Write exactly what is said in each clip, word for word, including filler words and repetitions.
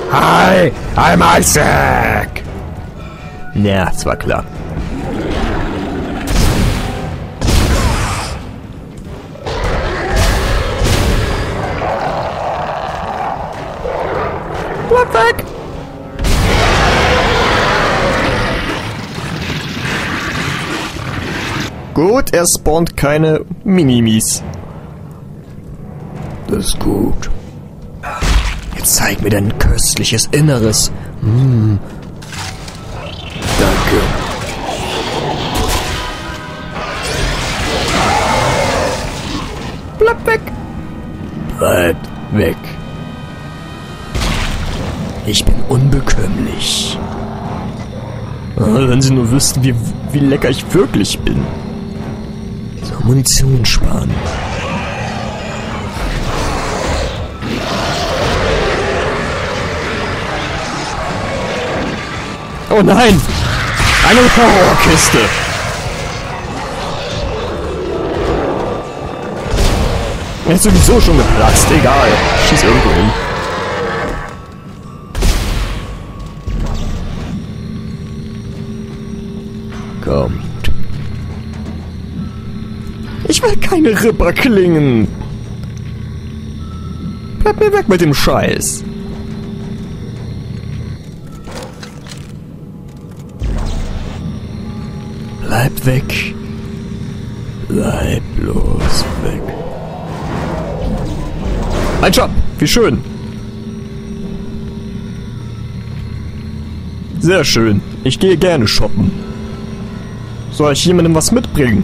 Hi, I'm Isaac! Ja, das war klar. Bleib weg! Gut, er spawnt keine Minimis. Das ist gut. Jetzt zeig mir dein köstliches Inneres. Hm. Danke. Bleib weg. Bleib weg. Ich bin unbekömmlich. Wenn Sie nur wüssten, wie, wie lecker ich wirklich bin. So, Munition sparen. Oh nein! Eine Horrorkiste! Er ist sowieso schon geplatzt, egal. Schieß irgendwo hin. Kommt. Ich will keine Ripperklingen! Bleib mir weg mit dem Scheiß! Bleib weg. Bleib bloß weg. Ein Job. Wie schön. Sehr schön. Ich gehe gerne shoppen. Soll ich jemandem was mitbringen?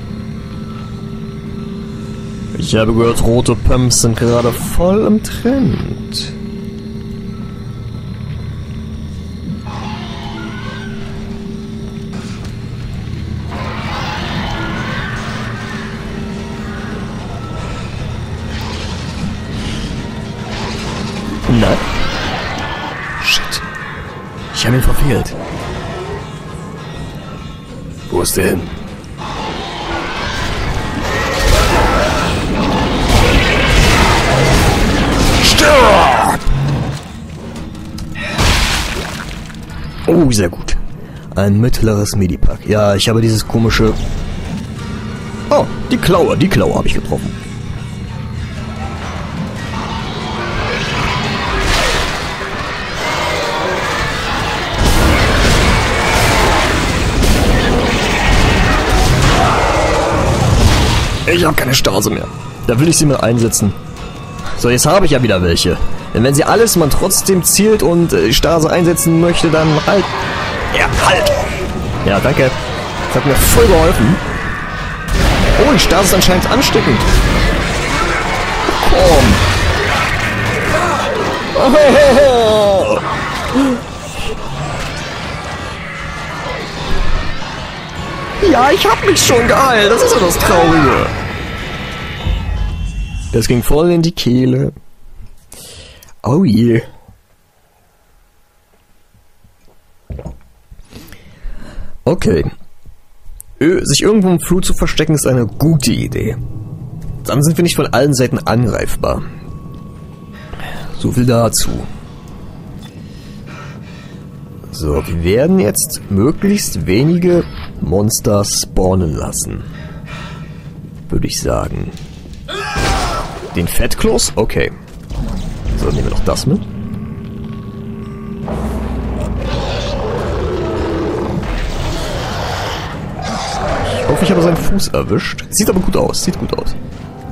Ich habe gehört, rote Pumps sind gerade voll im Trend. Nein. Shit. Ich habe ihn verfehlt. Wo ist der hin? Stirb! Oh, sehr gut. Ein mittleres Medipack. Ja, ich habe dieses komische... Oh, die Klaue. Die Klaue habe ich getroffen. Ich habe keine Stase mehr. Da will ich sie mal einsetzen. So, jetzt habe ich ja wieder welche. Denn wenn sie alles man trotzdem zielt und äh, Stase einsetzen möchte, dann halt. Ja, halt! Ja, danke. Das hat mir voll geholfen. Oh, die Stase ist anscheinend ansteckend. Komm! Oh. Ja, ich hab mich schon geheilt. Das ist ja das Traurige. Das ging voll in die Kehle. Oh je. Okay. Ö, sich irgendwo im Flur zu verstecken ist eine gute Idee. Dann sind wir nicht von allen Seiten angreifbar. So viel dazu. So, wir werden jetzt möglichst wenige Monster spawnen lassen. Würde ich sagen. Den Fettkloß? Okay. So, nehmen wir noch das mit. Ich hoffe, ich habe seinen Fuß erwischt. Sieht aber gut aus. Sieht gut aus.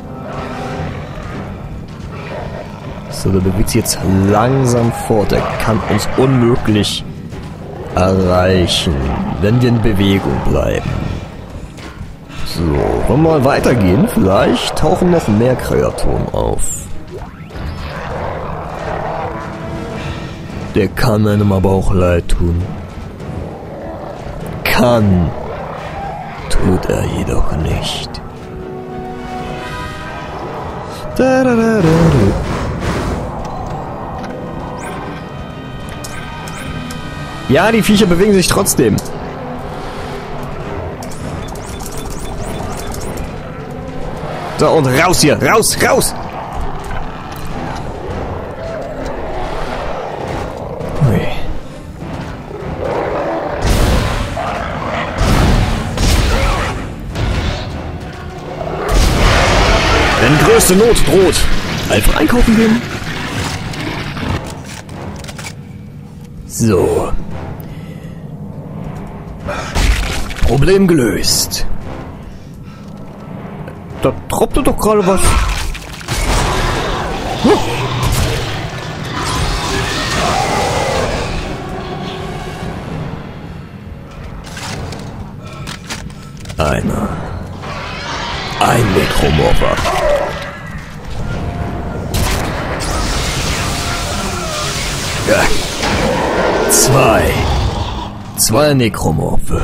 So, der bewegt sich jetzt langsam fort. Er kann uns unmöglich erreichen, wenn wir in Bewegung bleiben. So, wollen wir mal weitergehen? Vielleicht tauchen noch mehr Kreaturen auf. Der kann einem aber auch leid tun. Kann. Tut er jedoch nicht. Da, da, da, da, da. Ja, die Viecher bewegen sich trotzdem. So, und raus hier. Raus, raus. größte Not droht. Einfach einkaufen gehen. So. Problem gelöst. Da droppte doch gerade was. Huh. Einer. Ein Necromorpher. Ja. Zwei. Zwei Necromorphe.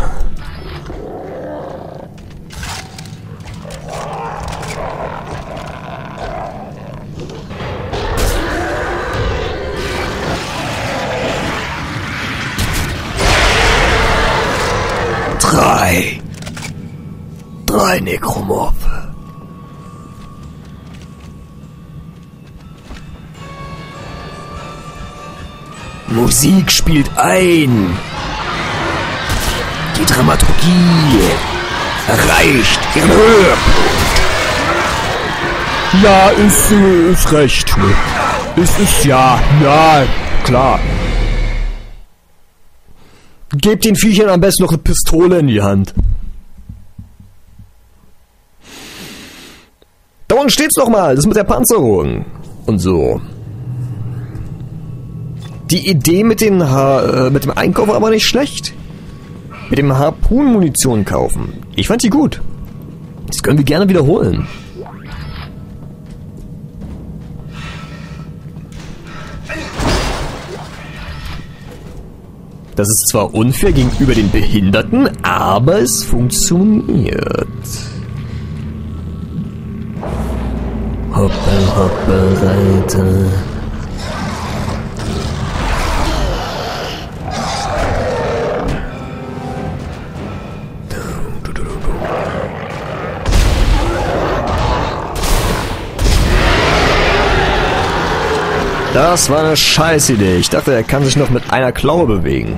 Drei. Drei Necromorphe. Musik spielt ein. Die Dramaturgie erreicht ihren Höhepunkt. Ja, ist, ist recht. Es ist ja, ja, klar. Gebt den Viechern am besten noch eine Pistole in die Hand. Da unten steht's noch mal, das mit der Panzerung. Und so. Die Idee mit, den ha äh, mit dem Einkauf war aber nicht schlecht. Mit dem Harpunmunition kaufen. Ich fand die gut. Das können wir gerne wiederholen. Das ist zwar unfair gegenüber den Behinderten, aber es funktioniert. Hoppe, hoppe, Reiter. Das war eine Scheißidee. Ich dachte, er kann sich noch mit einer Klaue bewegen.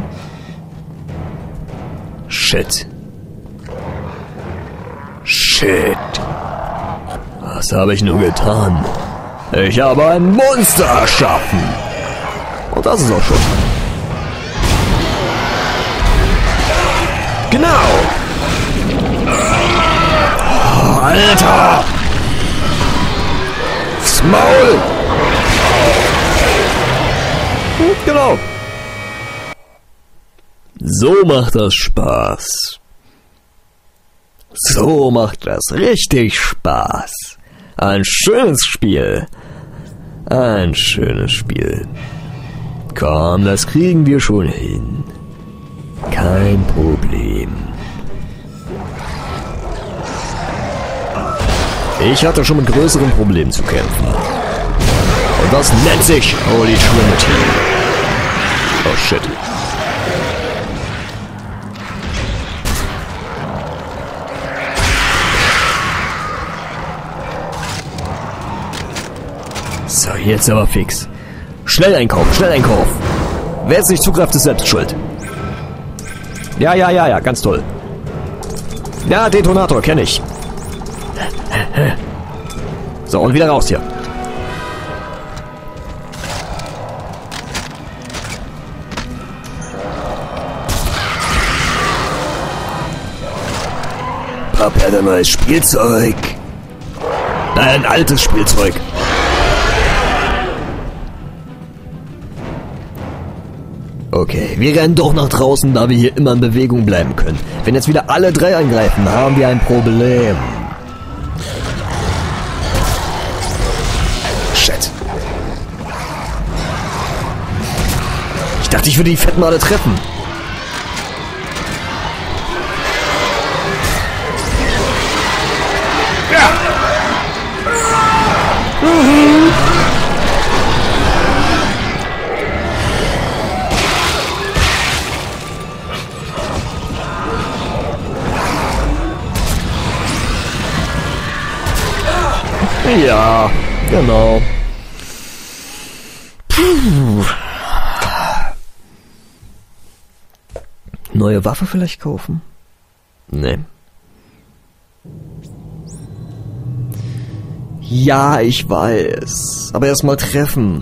Shit. Shit. Was habe ich nur getan? Ich habe ein Monster erschaffen. Und das ist auch schon. Genau. Oh, Alter. Das Maul. Genau. So macht das Spaß. So macht das richtig Spaß. Ein schönes Spiel. Ein schönes Spiel. Komm, das kriegen wir schon hin. Kein Problem. Ich hatte schon mit größeren Problemen zu kämpfen. Und das nennt sich Holy Trinity. Oh shit. So, jetzt aber fix. Schnell einkaufen, schnell einkaufen. Wer jetzt nicht zugreift, ist selbst schuld. Ja, ja, ja, ja, ganz toll. Ja, Detonator, kenne ich. So, und wieder raus hier. Papa hat ein neues Spielzeug. Ein altes Spielzeug. Okay, wir rennen doch nach draußen, da wir hier immer in Bewegung bleiben können. Wenn jetzt wieder alle drei angreifen, haben wir ein Problem. Shit. Ich dachte, ich würde die Fetten alle treffen. Ja. Mhm. Ja, genau. Puh. Neue Waffe vielleicht kaufen? Nee. Ja, ich weiß. Aber erstmal treffen.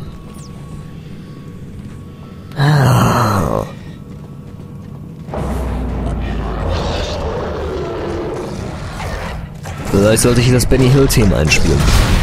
Ah. Vielleicht sollte ich das Benny Hill-Thema einspielen.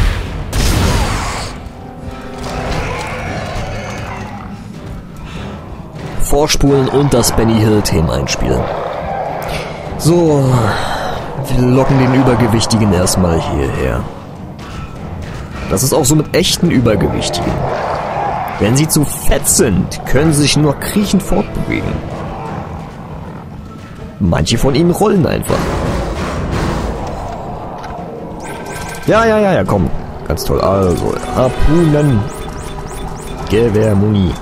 Vorspulen und das Benny Hill-Thema einspielen. So, wir locken den Übergewichtigen erstmal hierher. Das ist auch so mit echten Übergewichtigen. Wenn sie zu fett sind, können sie sich nur kriechend fortbewegen. Manche von ihnen rollen einfach. Ja, ja, ja, ja, komm. Ganz toll. Also, Harpunen. Gewehrmuni.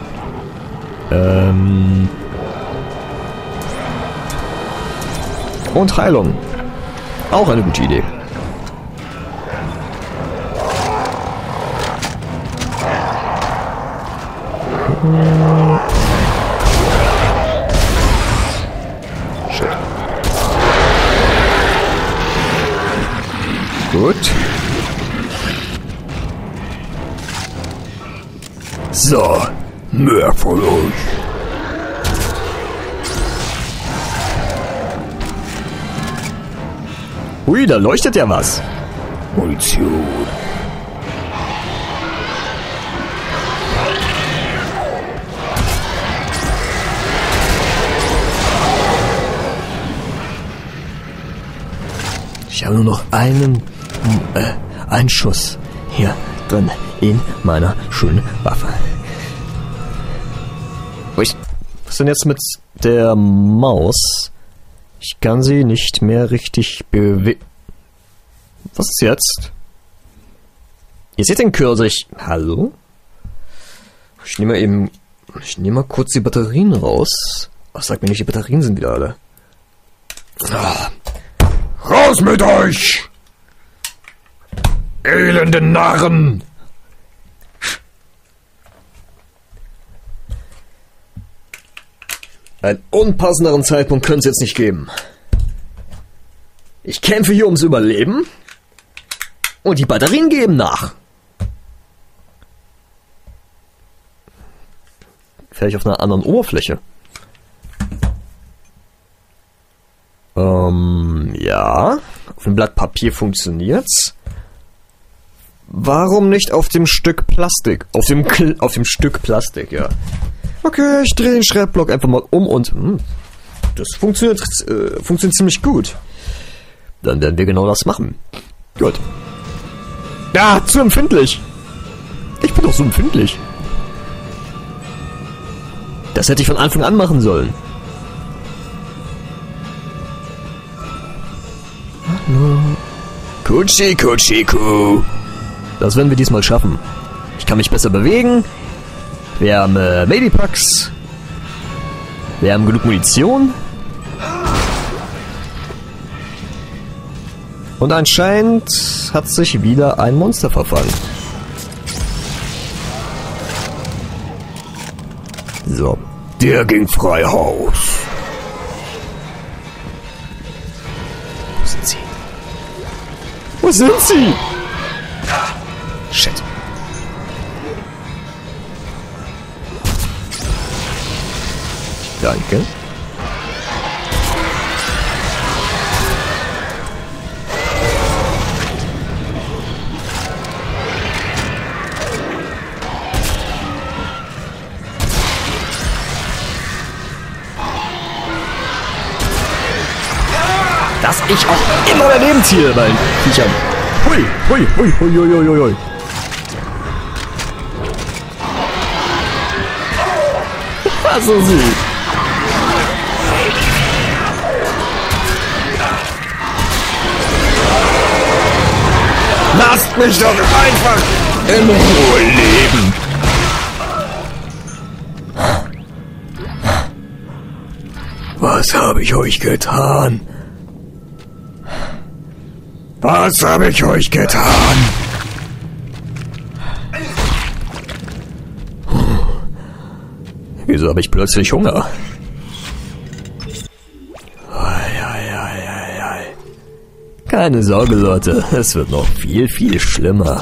Ähm. Und Heilung. Auch eine gute Idee. Shit. Gut. So, mehr von euch. Hui, da leuchtet ja was. Munition. Ich habe nur noch einen, äh, einen Schuss hier drin in meiner schönen Waffe. Was ist denn jetzt mit der Maus? Ich kann sie nicht mehr richtig bewegen. Was ist jetzt? Ihr seht den Cursor. Ich... Hallo? Ich nehme mal eben... Ich nehme mal kurz die Batterien raus. Ach, sag mir nicht, die Batterien sind wieder alle. Ah. Raus mit euch! Elende Narren! Einen unpassenderen Zeitpunkt könnte es jetzt nicht geben. Ich kämpfe hier ums Überleben und die Batterien geben nach. Vielleicht auf einer anderen Oberfläche. Ähm, ja. Auf dem Blatt Papier funktioniert's. Warum nicht auf dem Stück Plastik? Auf dem, Kl auf dem Stück Plastik, ja. Okay, ich drehe den Schreibblock einfach mal um und... Hm, das funktioniert, äh, funktioniert ziemlich gut. Dann werden wir genau das machen. Gut. Ja, zu empfindlich. Ich bin doch so empfindlich. Das hätte ich von Anfang an machen sollen. Hallo. Kutschi, Kutschi, Kuh. Das werden wir diesmal schaffen. Ich kann mich besser bewegen. Wir haben äh, Babypacks. Wir haben genug Munition. Und anscheinend hat sich wieder ein Monster verfangen. So. Der ging frei Haus. Wo sind sie? Wo sind sie? Shit. Danke. Dass ich auch immer daneben ziehe bei den Viechern. Hui, hui, hui, hui, hui, hui, hui. So süß. Lasst mich doch einfach in Ruhe leben. Was habe ich euch getan? Was habe ich euch getan? Wieso habe ich plötzlich Hunger? Ei, ei, ei, ei, ei. Keine Sorge, Leute. Es wird noch viel, viel schlimmer.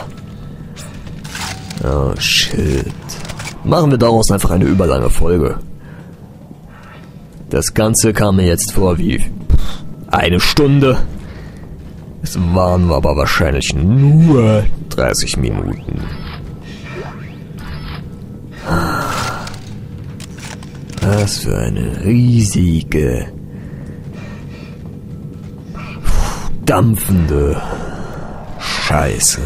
Oh, shit. Machen wir daraus einfach eine überlange Folge. Das Ganze kam mir jetzt vor wie eine Stunde. Es waren aber wahrscheinlich nur dreißig Minuten. Was für eine riesige, dampfende Scheiße.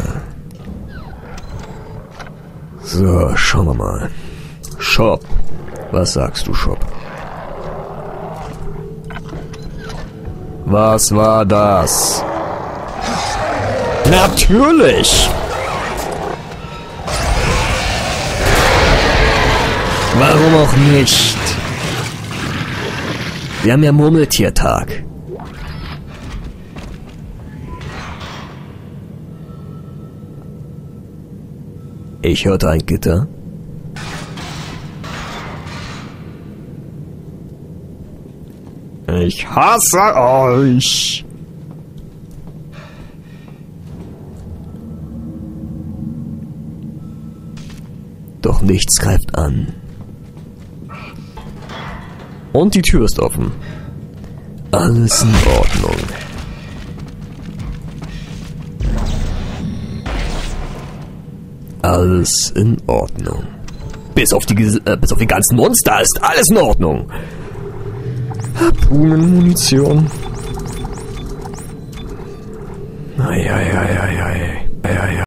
So, schauen wir mal. Shop. Was sagst du, Shop? Was war das? Natürlich! Warum auch nicht? Wir haben ja Murmeltiertag. Ich hörte ein Gitter. Ich hasse euch. Doch nichts greift an. Und die Tür ist offen. Alles in Ordnung. Alles in Ordnung. Bis auf die, äh, bis auf die ganzen Monster ist alles in Ordnung. Harpunenmunition. Eieieiei. Eieiei.